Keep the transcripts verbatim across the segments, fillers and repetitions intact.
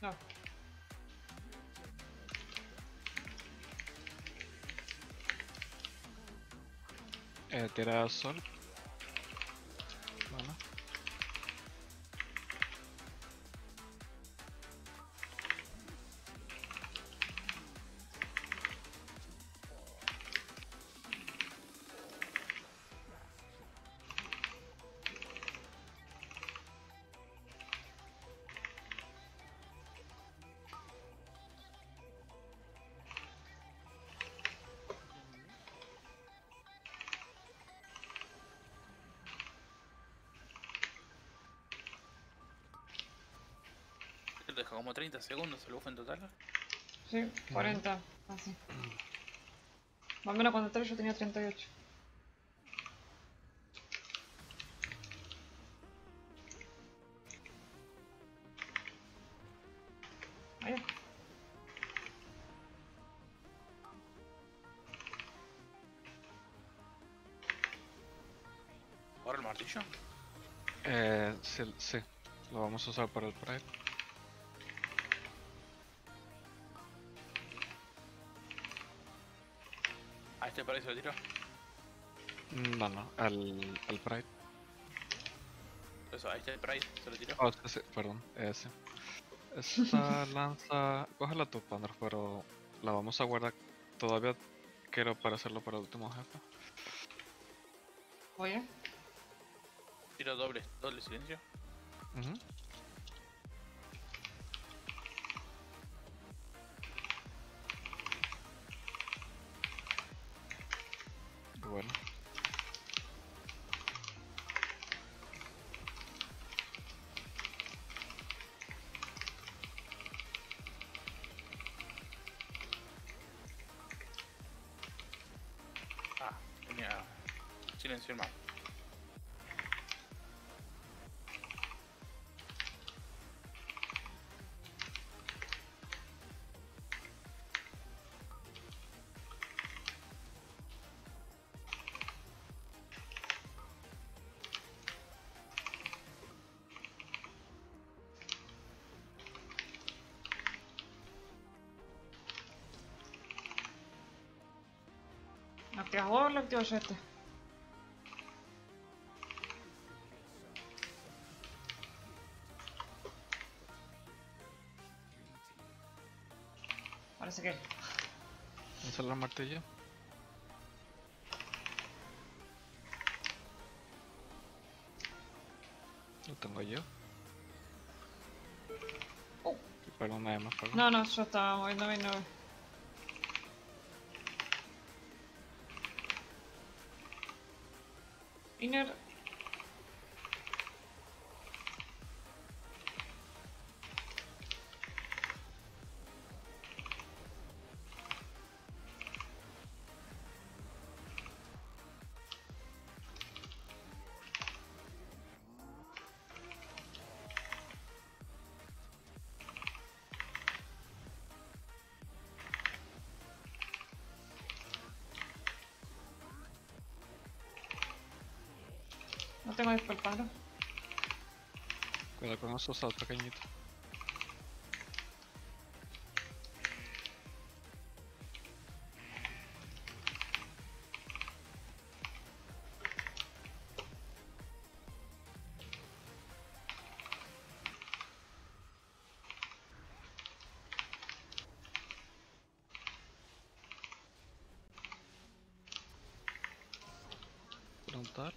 No. Eh, tira sol. Bueno. Te deja como treinta segundos el buff en total. Sí, cuarenta. Así. Más o menos cuando entré yo tenía treinta y ocho. Ahí. Ahora el martillo. Eh, sí, sí, lo vamos a usar para el Pride. A este parece lo tiro. No, no, al, al Pride. Eso, a este Pride se lo tiro. Oh, sí, sí, perdón, ese. Esta lanza, cógela tú, Pandor, pero la vamos a guardar. Todavía quiero para hacerlo para el último jefe. Oye. Tiro doble, doble silencio. Ujú. Bueno. Ah, tenía silencio hermano. ¿Lo activas vos o lo activo yo este? Parece que. Lanza la martillo. Lo tengo yo. Oh. Perdón, nada más, perdón. No, no, yo estaba moviendo mi nube. Inner. No tengo disculpado. Cuidado con esos saltos pequeñitos. Frontal.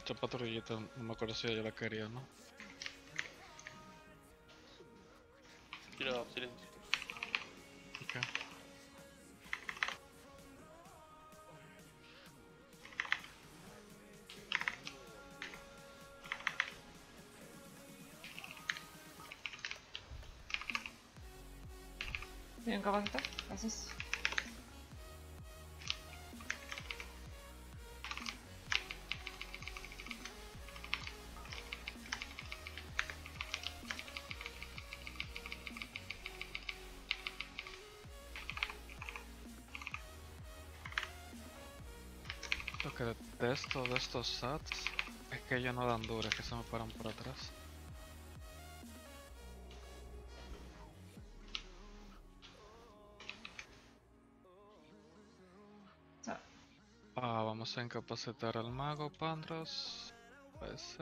Esta patrullita, no me acuerdo si yo la quería, ¿no? Quiero silencio. Ok. Bien, capacita. Gracias. Lo que detesto de estos sats es que ellos no dan dura, que se me paran por atrás. Chao. Ah, vamos a incapacitar al mago, Pandros. Ese.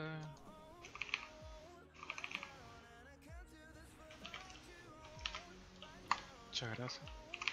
Muchas gracias.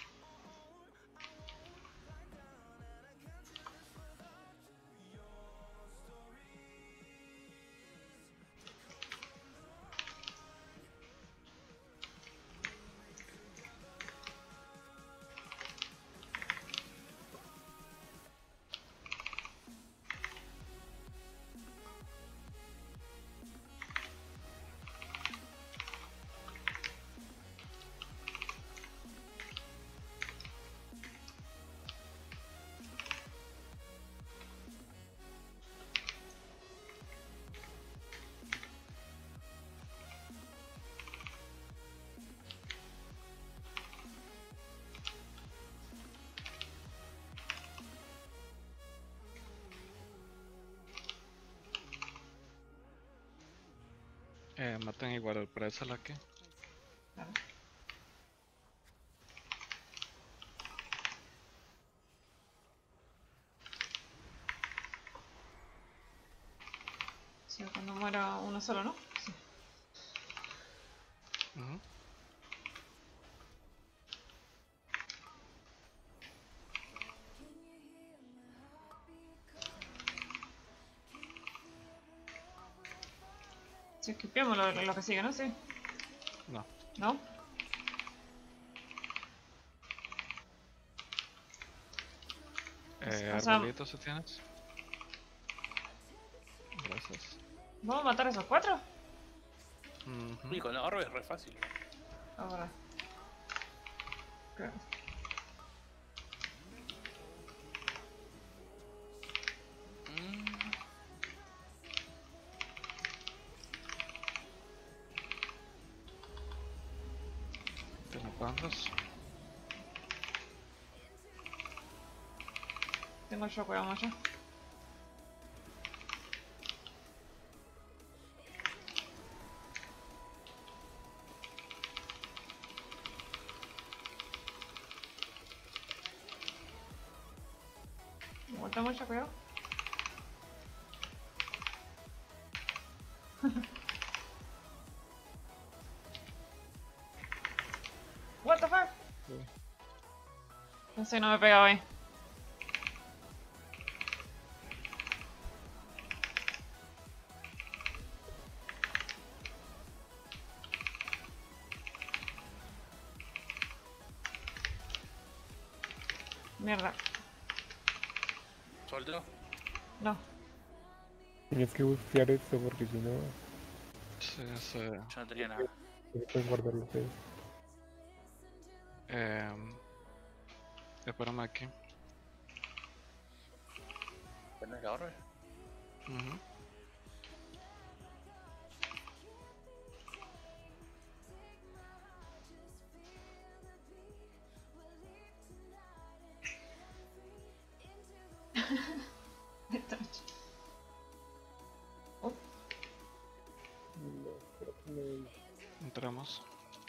Eh, maten igual al preso aquí. Claro. Sí, cuando muera uno solo, ¿no? Sí. Ujú. Sí, esquipeamos lo, lo que sigue, ¿no? Sí. No. ¿No? Eh, O sea, arbolitos si tienes. Gracias. ¿vamos a matar a esos cuatro? Ujú. Uy, con la orbe es re fácil. Ahora. Creo. Mm, Tiene Pandros. Tengo el shock, vamos ya. Igual tengo el shock, cuidado. What the fuck? No sé, no me pegaba ahí. Mierda. ¿Suelto? No. Tienes que bustear esto porque si no, Sí, sí. Yo no tenía nada. no pueden guardar los dedos. Eh, espérame aquí. ¿Tenés la orbe? Ujú. Esta noche. Oh, No, creo que no. Entramos.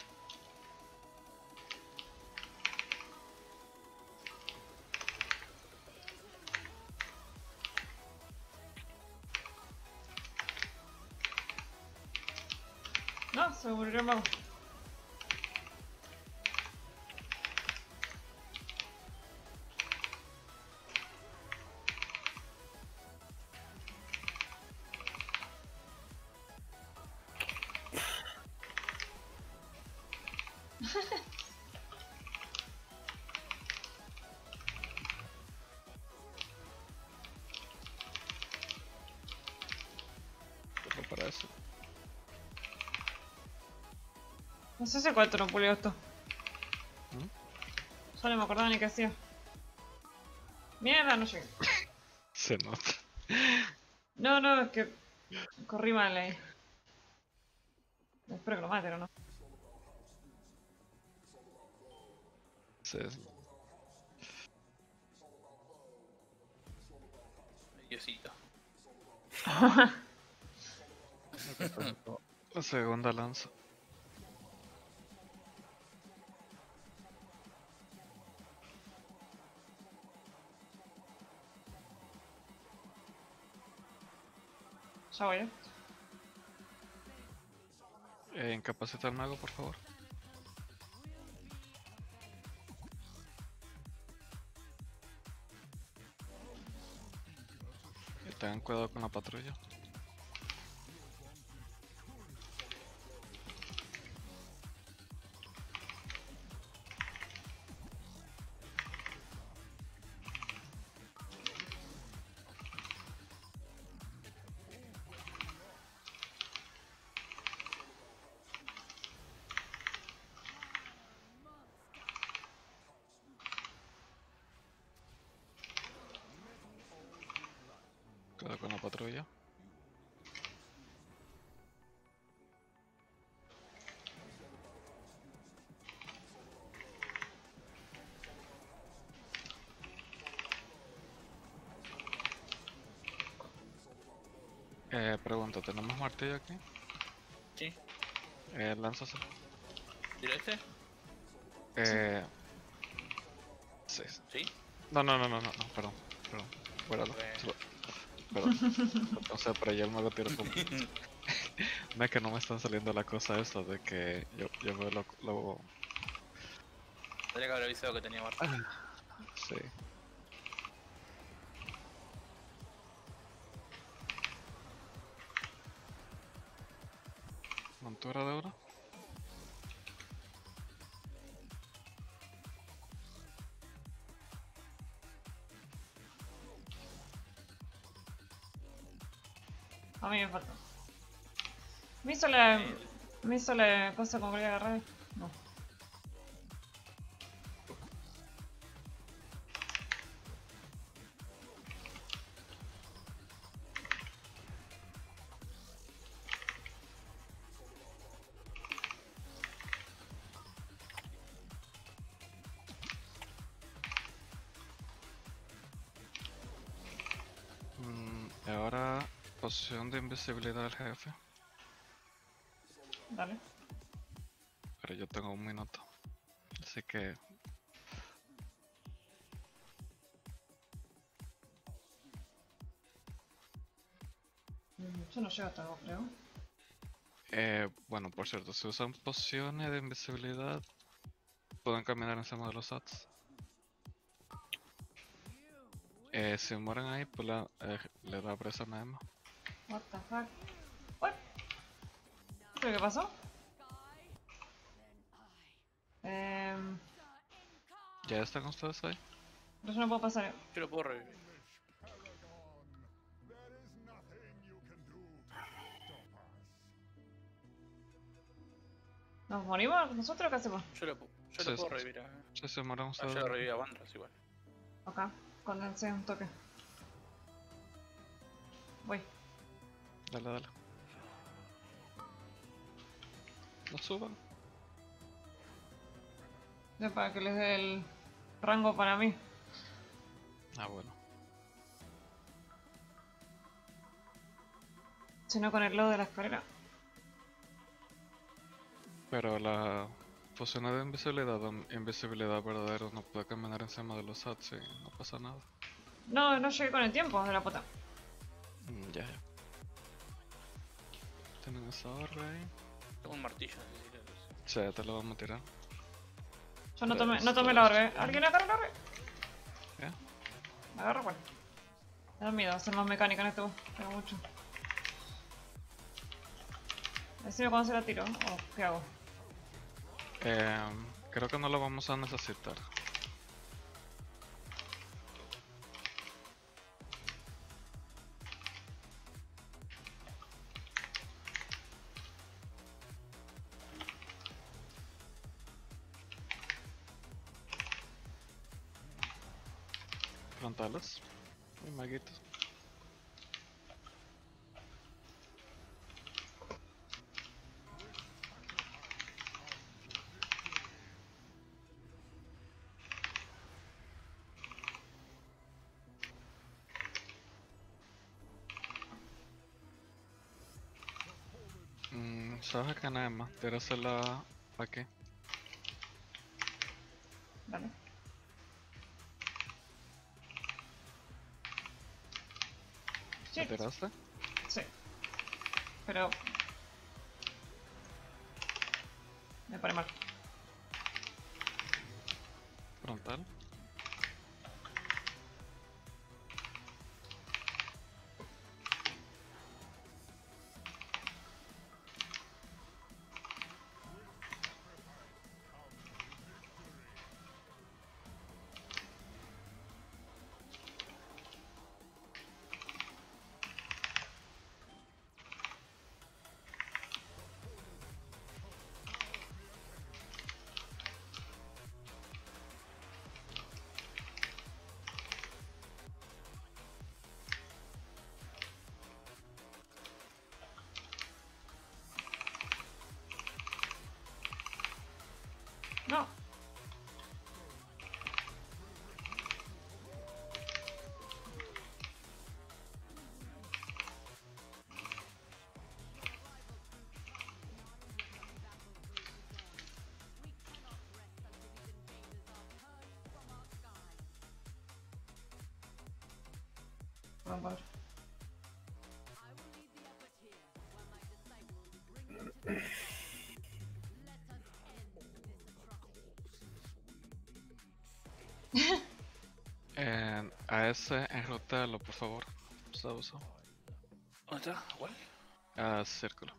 no, se murió el mago. Solo para eso. No sé si cuánto no pulió esto. ¿Mm? Solo me acordaba ni qué hacía. Mierda, no llegué. Se nota. No, no, es que corrí mal ahí. Espero que lo maten o no. Sí. Diosito. La segunda lanza. Ya voy, eh. Eh, incapacita al mago, por favor. Y tengan cuidado con la patrulla. Cuidado con la patrulla. Eh, pregunta, ¿tenemos martillo aquí? ¿Sí? Eh, lánzase. ¿Tiro este? Eh... Sí. ¿Sí? No, no, no, no, no, no, perdón, perdón. Guárdalo. Bueno. Solo- Perdón. O sea, pero ya el mago tiro como... No es que no me están saliendo la cosa esa de que yo, yo veo lo, lo... Tendría que haber avisado que tenía marca. Sí. Montura de oro. A mí me falta. Me hizo la... Me hizo la cosa como quería agarrar. No. Mm, y ahora, posición de invisibilidad del jefe. Dale. Pero yo tengo un minuto. Así que... Mm, Yo no llego hasta vos, creo. Eh, bueno, por cierto, si usan pociones de invisibilidad, pueden caminar encima de los sats. Eh, si mueren ahí, pues la, eh, le da presa a Naema. What the fuck? What? ¿Qué pasó? Ehm... ¿Ya están ustedes ahí? Pero yo no puedo pasar. Yo lo puedo revivir. ¿Nos morimos nosotros o qué hacemos? Yo lo, pu- yo Sí, lo puedo sí, sí. revivir. a- Si se mueren Ah, ustedes. yo lo reviví a Vandras igual. Acá, condensé un toque. Voy. Dale, dale. No suban. Ya para que les dé el rango para mí. Ah, bueno. Si no con el lodo de la escalera. Pero la poción de invisibilidad, o invisibilidad verdadero, no puede caminar encima de los sats y no pasa nada. No, no llegué con el tiempo de la puta. Mm, ya, ya. Tienen esa orbe ahí. Tengo un martillo, necesito. Sí, te lo vamos a tirar. Yo no Tres, tomé, no tomé la dos, orbe. ¿Alguien agarra la orbe? ¿Qué? ¿La agarra cuál? Me da miedo hacer más mecánica en esto. Tengo mucho. Decime cuándo se la tiro. ¿O qué hago? Em, creo que no lo vamos a necesitar. Frontales y maguitos. Mm, ¿sabes qué, Nema? Tírasela aquí. Dale. ¿La Shit. tiraste? Sí. Pero... me pone mal. Frontal. No. Vamos a ver. En A S, enrútalo, por favor. Sauso. ¿Dónde está? ¿Cuál? A círculo.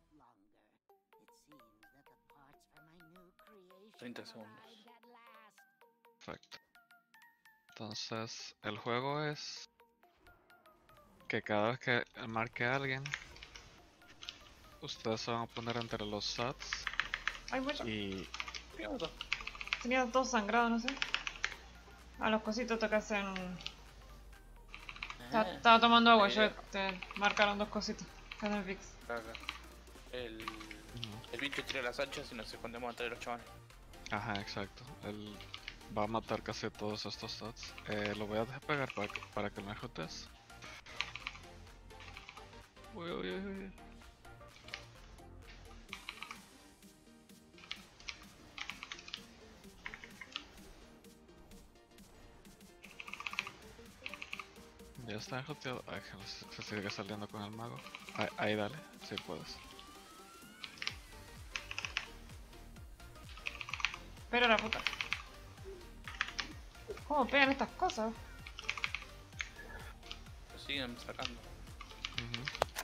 treinta segundos. Perfecto. Entonces, el juego es que cada vez que marque a alguien, ustedes se van a poner entre los sats Hay mucho. y ¿Qué mató? Tenía todo sangrado, no sé. A los cositos te que hacen... Estaba, Ah, estaba tomando agua, ahí yo deja. te marcaron dos cositos. Que hacen fix. Acá, acá. El, Ujú. el bicho tira las hachas y nos escondemos atrás de los chavales. Ajá, exacto. Él va a matar casi todos estos stats. Eh, lo voy a despegar para que, para que lo enrutes. Uy, uy, uy, uy. Ya está enruteado. Ay, que no se, se sigue saliendo con el mago. Ahí, ahí dale, si puedes. Pero la puta. ¿Cómo pegan estas cosas? Lo siguen sacando. Ujú.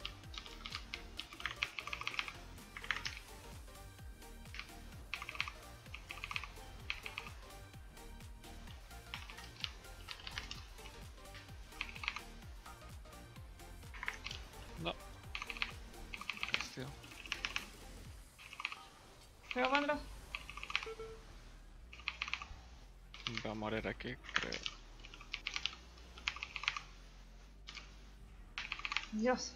No. Hostia. Pero mando. Va a morir aquí, creo. Dios.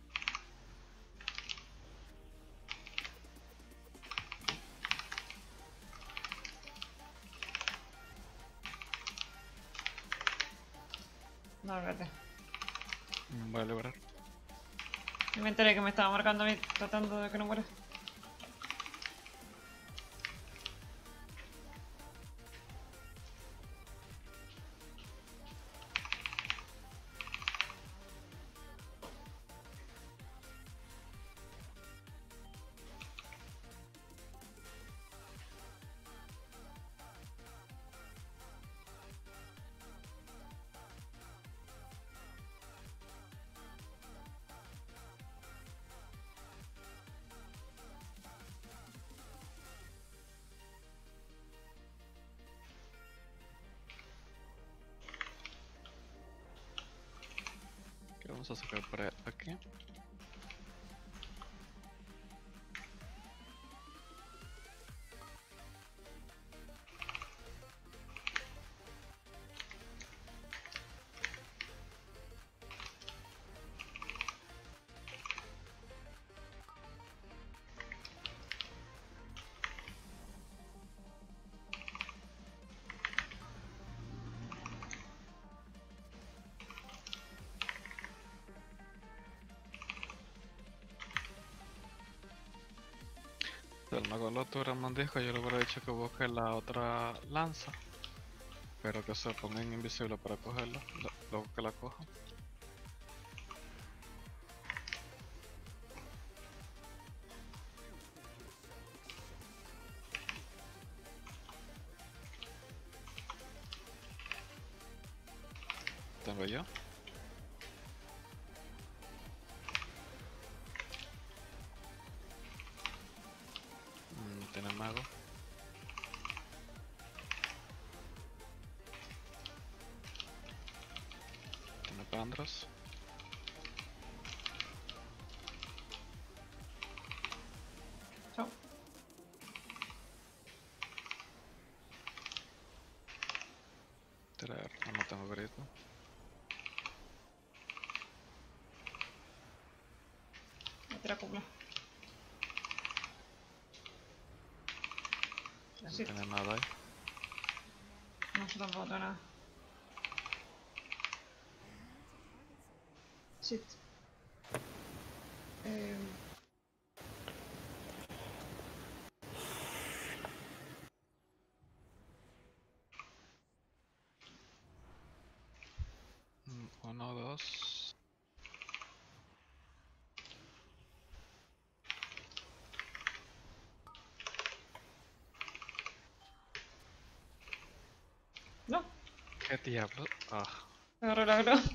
No, espérate. Mm, Voy a liberar. Y me enteré que me estaba marcando a mí tratando de que no muera. Vamos a sacar para aquí. El mago lo tuviera mandisco, yo le hubiera dicho que busque la otra lanza. Pero que se ponga en invisible para cogerlo, lo- luego que la coja. Tengo yo. Mm, tiene mago. Tiene Pandros. Chao. Tirar, no, no tengo grito. Me tira cubla. No Sí. tiene nada ahí. No, yo tampoco tengo nada. Shit. Eh, Mm, Uno, dos. no, ¿Qué diablo? Ah, me agarró la agro.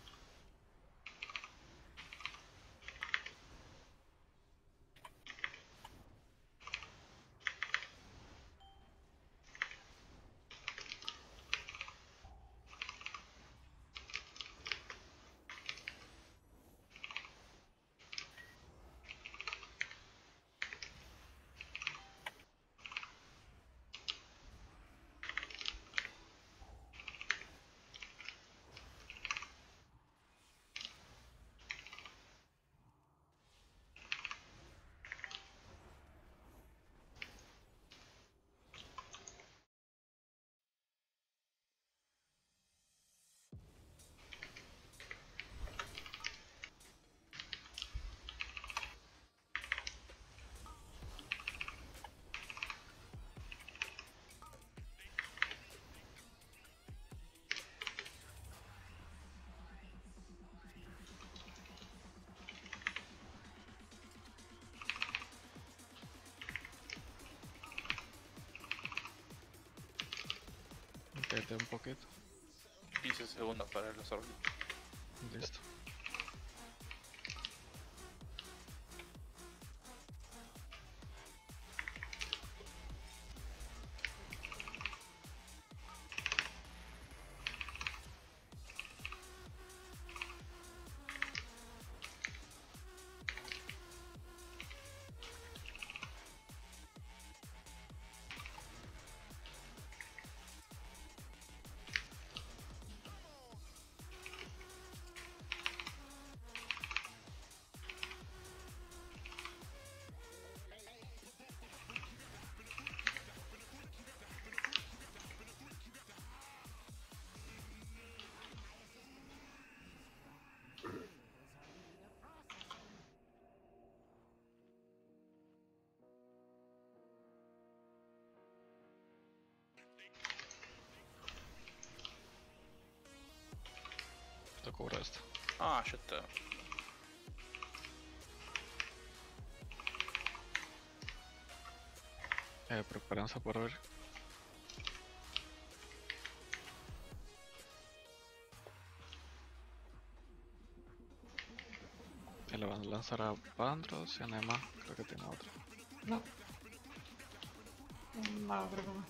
quédate un poquito. quince segundos para los órbitos. Listo. Esto cubre esto. Ah, ya está. Eh, prepárense por ver. Y le van a lanzar a Pandros y a Nema, creo que tiene otro. No. Un mago creo que no.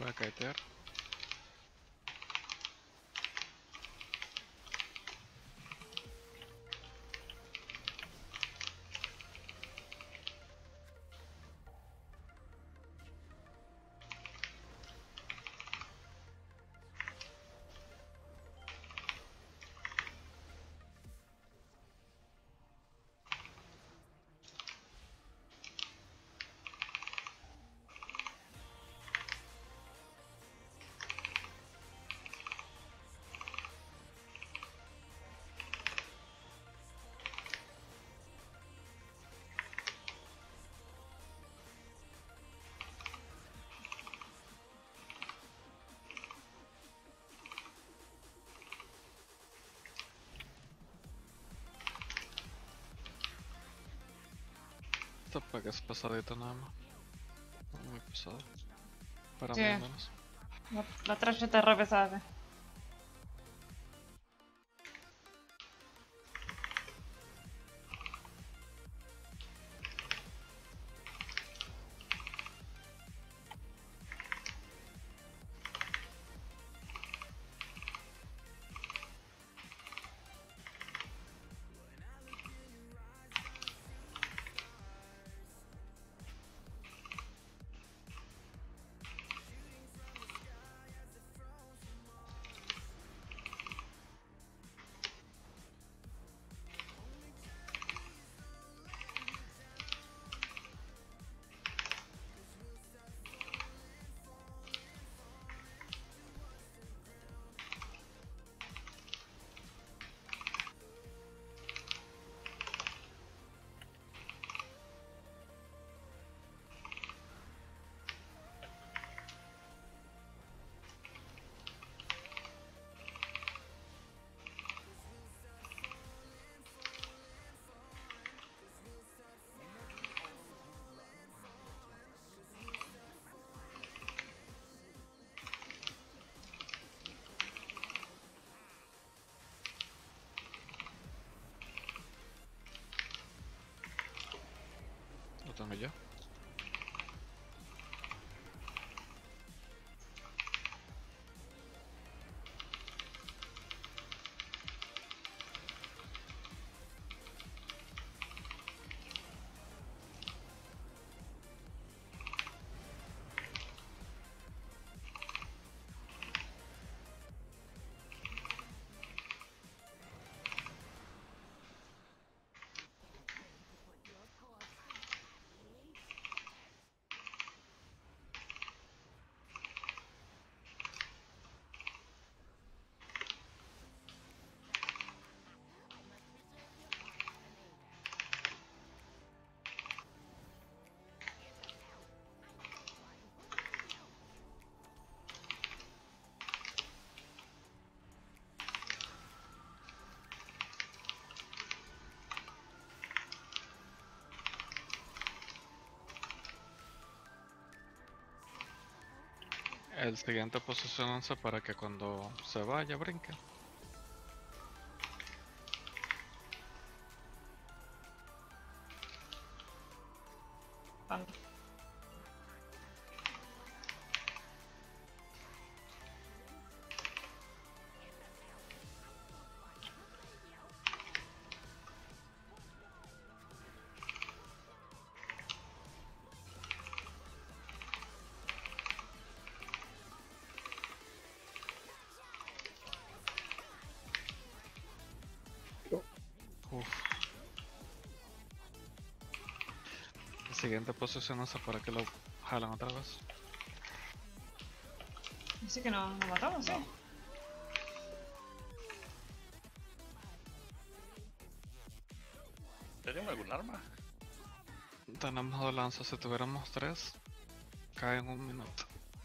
Voy a kitear. Esto para que es pasadito nada más. No muy pesado. Para Sí. mí al menos. La, la trash está re pesada. Lo tengo yo. El siguiente posicionense para que cuando se vaya brinque. Pan. Uf. El siguiente posicionense para que lo jalan otra vez. Así que nos, nos matamos, ¿sí? ¿Tenemos algún arma? Tenemos dos lanzas, si tuviéramos tres, cae en un minuto.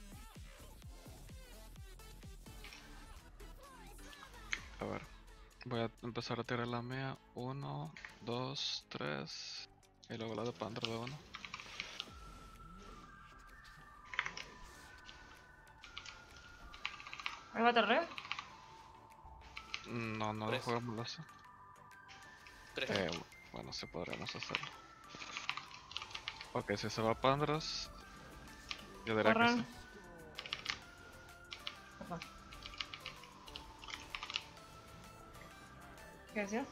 A ver, voy a empezar a tirar la mía. Uno, dos, tres. Y luego la de Pandro de uno. ¿Ahí va Terreo? No, no Tres. jugamos así. Tres. Eh, bueno, sí podríamos hacerlo. Ok, si se va Pandros, yo diría que Corran. sí. ¿Qué decías?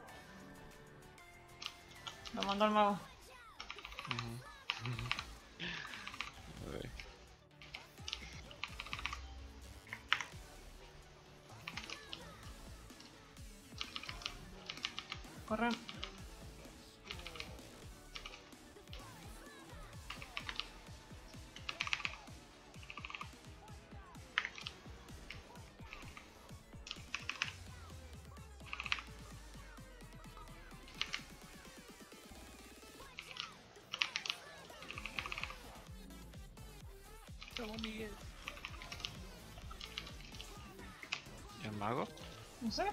Lo mandó al mago. Ujú. A ver. Corre. Vamos, Miguel. ¿Y el mago? No sé.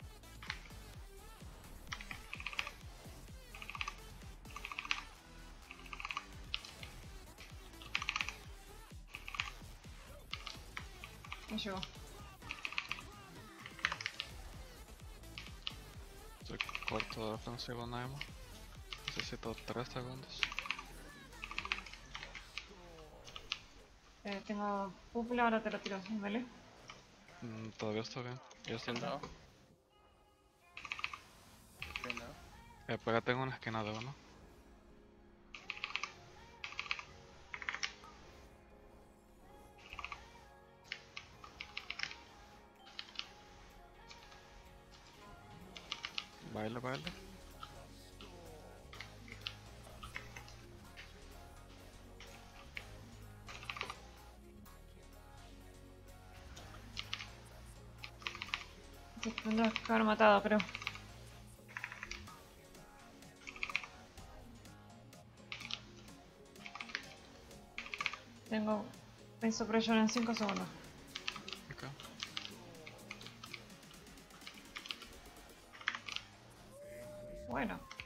Me llegó. Estoy corto de defensivo Naimo. Necesito tres segundos. Eh, tengo púpula, ahora te lo tiro. Vale. Mm, todavía está bien. Ya está bien. Sentado. Venga. Eh, pégate en una esquina de uno. Baile, baile. Te tendrás que haber matado, creo. Tengo Vasopression en cinco segundos. Ok. Bueno.